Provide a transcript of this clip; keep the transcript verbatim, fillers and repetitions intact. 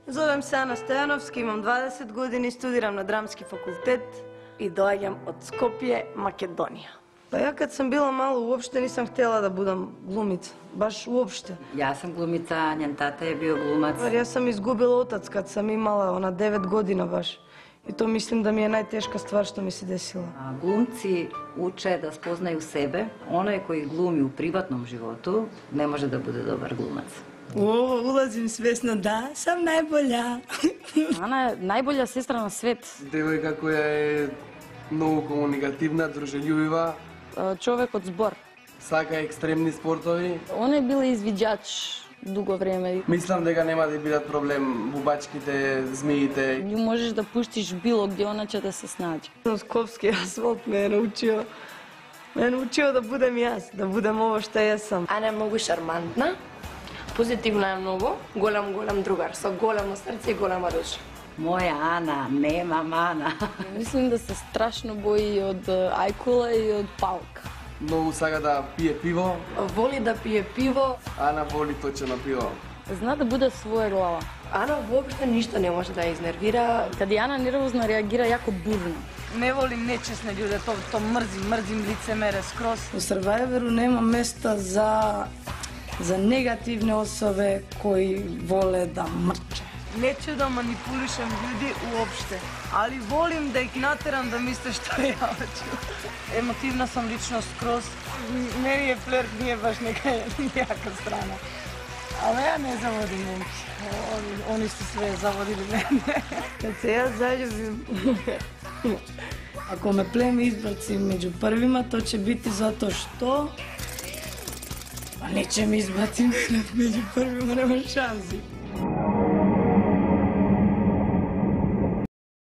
Zovem se Ana Stojanovski, imam dvadeset godini, studiram na dramski fakultet i dođem od Skopje, Makedonija. Pa ja kad sam bila malo uopšte nisam htjela da budem glumica, baš uopšte. Ja sam glumica, njen tata je bio glumac. Ja sam izgubila otac kad sam imala ona devet godina baš. I to mislim da mi je najteška stvar što mi se desila. A glumci uče da spoznaju sebe. Onaj koji glumi u privatnom životu ne može da bude dobar glumac. O, ulazim svesno da sam najbolja. Ana je najbolja sestra na svet. Девојка која е многу комуникативна, дружелюбива. Човек од збор. Сака екстремни спортови. Он е бил извиđаč dugo време. Мислам дека нема да бидат проблем бубачките, змиите. Нju можеш да пуштиш било где, она ќе да се снаđe. Skopski asfalt me je naučio, me je naučio da budem jaz, da budem ovo što jesam. Ana je mnogo šarmantna, pozitivna je mnogo, golem, golem drugar, sa golemo srce i golema duša. Moja Ana nema mana. Мислим да се страшно бои од ајкула и од паука. Многу сака да пие пиво. Voli da pije pivo. Ана воли точено пиво. Зна да буде своја глава. Ana uopšte ništa ne može da iznervira. Kad je Ana nervozna, reagira jako burno. Ne volim nečesne ljude, to, to mrzim, mrzim licemere skroz. U Survivoru nema mesta za, za negativne osobe koji vole da mrče. Neću da manipulišem ljudi uopšte, ali volim da ih nateram da misle što ja hoću. Emotivna sam ličnost skroz. Meni je flirt nije baš neka jaka strana. Ali ja ne zavodim momci. Oni, oni su sve zavodili mene. Kad se ja zaljubim, ako me pleme izbaci među prvima, to će biti zato što... Pa neće mi izbaciti među prvima, nema šansi.